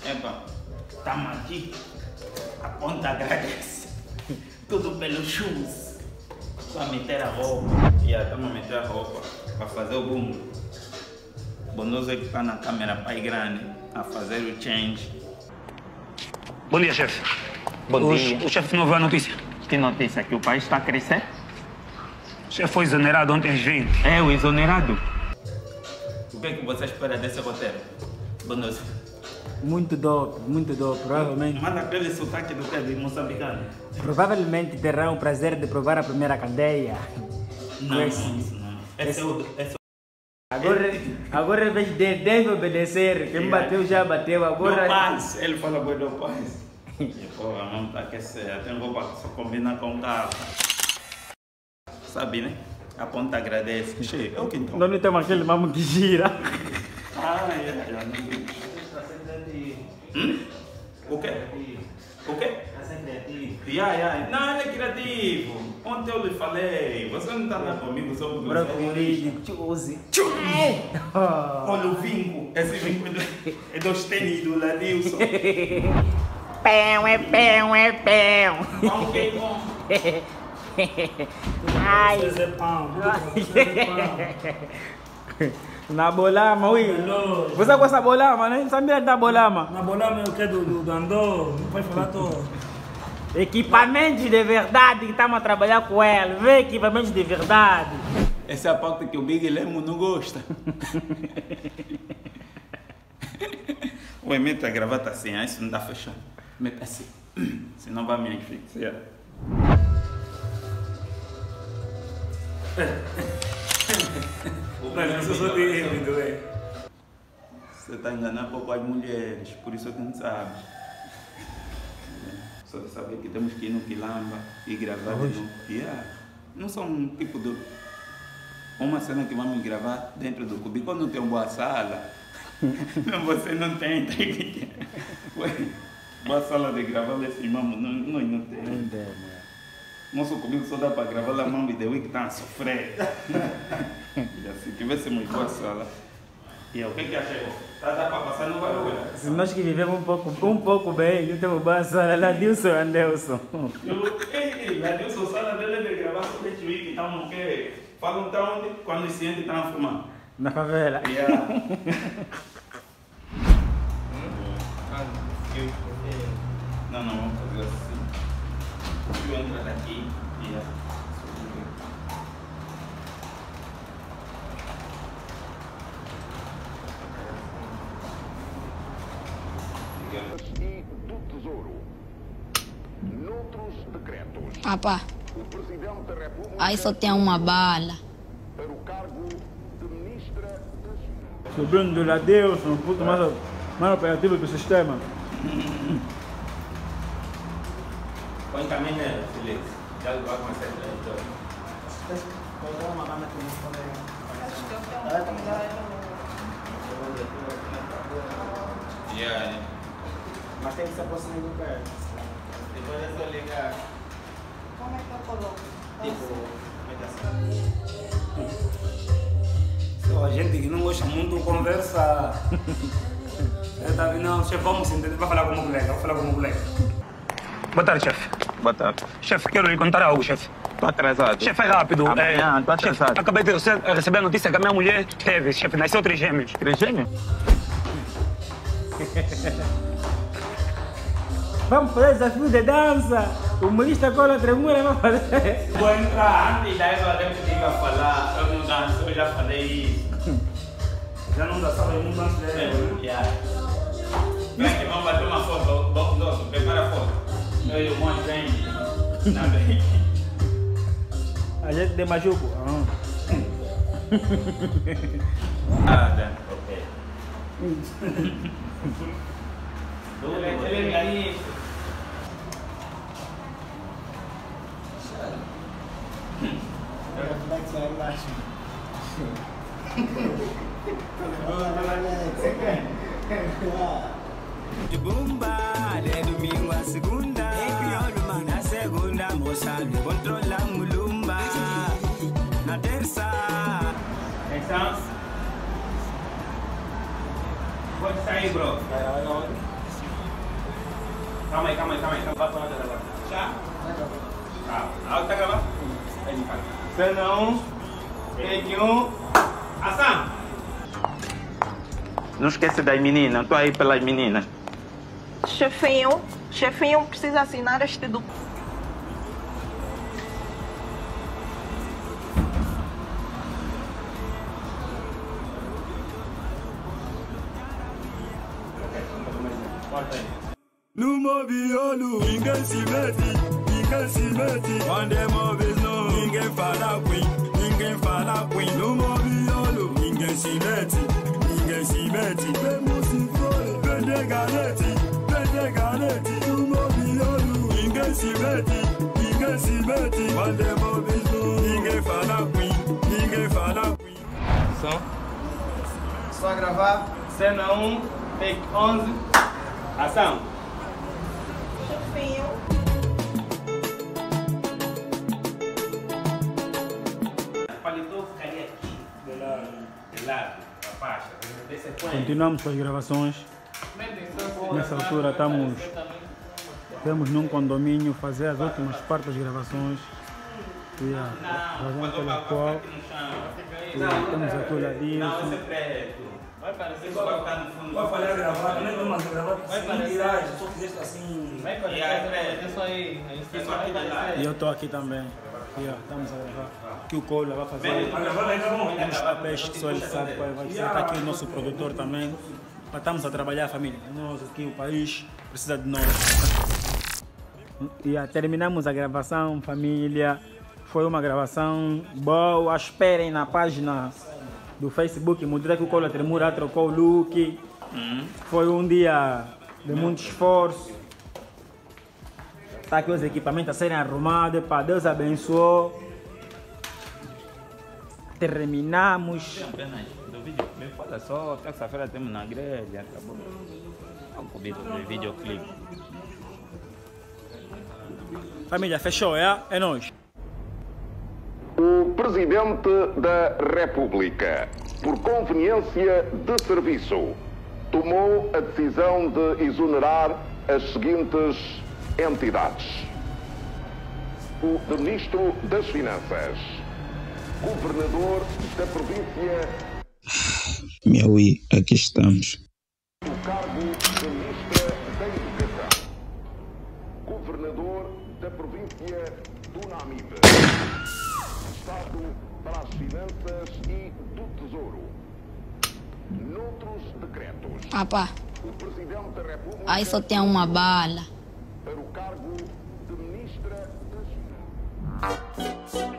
Epa, estamos aqui. A ponta agradece. Tudo pelos shoes. Só a meter a roupa. Estamos a meter a roupa para fazer o boom. Bonoso é que está na câmera pai grande a fazer o change. Bom dia, chefe. Bom dia. O chefe não viu a notícia? Que notícia? Que o país está a crescer? O chefe foi exonerado ontem às 20. É, o exonerado. O que é que você espera desse roteiro? Bonoso. Muito dope, provavelmente. Manda aquele sotaque do que de moçambicano. Provavelmente terá o prazer de provar a primeira cadeia. Não, isso não. Esse é o... Agora em vez de deve obedecer, quem bateu já bateu, agora... Não paz, ele fala boi do paz. E pô, a mão tá aquecendo, tem roupa que só combina com carro. Sabe, né? A ponta agradece. Cheio, é o que então? Não tem aquele mamo que gira. O quê? O quê? Não, ele é criativo. Ontem eu lhe falei, você não está lá comigo só porque Choose. Olha o vinco. Esse vinco é dos tênis do Ladilson. Pão, é pão, é pão. Pão que bom. Ai. Na bolama, ui. Você gosta da bolama, né? Sabia da bolama? Na bolama é o que do Andor, não pode falar todo. Equipamentos de verdade que estamos a trabalhar com ele. Vê equipamentos de verdade. Essa é a parte que o Big Lemo não gosta. Ué, mete a gravata assim, isso não dá fechado. Mete assim, senão vai me asfixiar. Mas eu sou tímido, é. Você está enganando pouco as mulheres, por isso que não sabe. Só de saber que temos que ir no Quilamba e gravar de novo. Não são um tipo de... Uma cena que vamos gravar dentro do cubico, não tem uma boa sala. Você não tem que... Boa sala de gravar esse mamo, nós não temos. Nosso cubico só dá para gravar lá mamo e de que está a sofrer. E assim, que vai ser muito boa sala. E o que achou? Dá para passar no barulho? Se nós que vivemos um pouco bem, não temos boa sala, Ladilson e Anderson. Ladilson, sala dele é de gravar só de que estamos o quê? Falam então onde? Quando se entra estão a fumar. Na favela. Não, vamos fazer assim. Eu entro daqui e do Tesouro. Noutros decretos. Papá, O Presidente da República aí só tem uma bala. para o cargo de Ministra das... Sobrinho do Ladilson, puto mais operativo que o sistema. põe caminho nela, Felipe. Já vai começar a trajetória. Mas tem que se aproximar do pé. Depois é só ligar. Como é que eu coloco? Só a gente que não gosta muito conversa. Não, chefe, vamos entender. Vai falar como moleque, vou falar como moleque. Boa tarde, chefe. Boa tarde. Chefe, quero lhe contar algo, chefe. Estou atrasado. Chefe, é rápido. Amanhã, tô chefe, atrasado. acabei de receber a notícia que a minha mulher teve, chefe, nasceu 3 gêmeos. 3 gêmeos? Vamos fazer desafio de dança. O humorista cola tremula vai fazer. Vou entrar antes da Eva Deputiva falar. Eu não danço, eu já falei isso. Já não dá salva, não dá Vem, vamos bater uma foto. Nosso, prepara a foto. Eu e o Monte vem. Na bem. A gente de machuco. Ok. Ele é isso. De bomba, de domingo a segunda. É crioulo, mano. Na segunda, moça, controlamos lumba. Na terça. Então, pode sair, bro. Calma aí. Vai falar da gravação. Já? Ah, tá gravando? Aí, cara. Cena 1, take 1, ação! Não esquece das meninas, estou aí pelas meninas. Chefinho precisa assinar este documento. No mobiolo, ninguém se mete. Quando móveis não, ninguém fala Queen. No mobiolo, ninguém se mete. Mesmo se for, vende galete. No mobiolo, ninguém se mete. Quando móveis não, ninguém fala Queen. Só gravar. Cena 1, take 11, ação! Chefinho. Paletó ficaria aqui. De lado, a faixa. Continuamos com as gravações. Nessa altura estamos num condomínio fazer as últimas partes das gravações. Razão pela qual estamos aqui olhadinhos. Vai falhar gravar, não é uma gravar sem tiragem, só fizeste assim. E eu estou aqui também. Estamos a gravar. Aqui o Cola vai fazer uns papéis que só ele sabe qual vai ser. Está aqui o nosso produtor também. Estamos a trabalhar a família. Nós aqui, o país precisa de nós. Terminamos a gravação, família. Foi uma gravação boa. Esperem na página do Facebook. Mudei que o Cola Tremura trocou o look. Foi um dia de muito esforço. Está aqui os equipamentos a serem arrumados. Para Deus abençoou. Terminamos. Apenas do vídeo, me fala só, terça-feira temos na grelha, acabou. Vamos com o videoclipe. Família, fechou, é nóis. O Presidente da República, por conveniência de serviço, tomou a decisão de exonerar as seguintes entidades: o Ministro das Finanças, Governador da Província, Aqui estamos. o cargo de Ministra da Educação, Governador da Província do Namibe, Estado para as Finanças e do Tesouro. Noutros decretos, Papá, o Presidente da República aí só tem uma bala. para o cargo de Ministra das Finanças.